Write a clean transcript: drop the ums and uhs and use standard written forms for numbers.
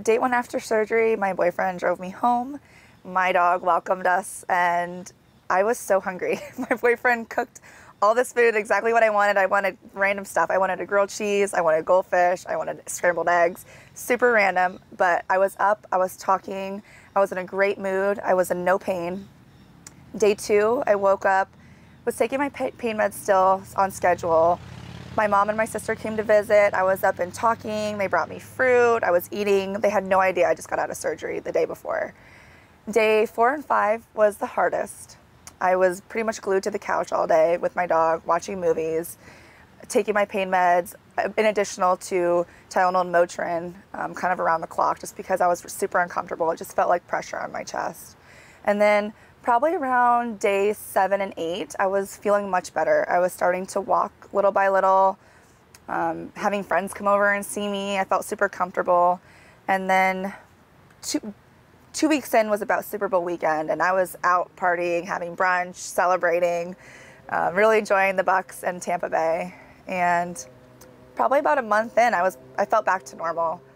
day one after surgery, my boyfriend drove me home. My dog welcomed us, and I was so hungry. My boyfriend cooked all this food, exactly what I wanted. I wanted random stuff. I wanted a grilled cheese, I wanted goldfish, I wanted scrambled eggs, super random, but I was up, I was talking, I was in a great mood, I was in no pain. Day two, I woke up, was taking my pain meds still on schedule. My mom and my sister came to visit. I was up and talking. They brought me fruit. I was eating. They had no idea I just got out of surgery the day before. Day 4 and 5 was the hardest. I was pretty much glued to the couch all day with my dog, watching movies, taking my pain meds, in additional to Tylenol and Motrin, kind of around the clock, just because I was super uncomfortable. It just felt like pressure on my chest. And then probably around day 7 and 8, I was feeling much better. I was starting to walk little by little, having friends come over and see me. I felt super comfortable. And then two weeks in was about Super Bowl weekend, and I was out partying, having brunch, celebrating, really enjoying the Bucs and Tampa Bay. And probably about a month in, I felt back to normal.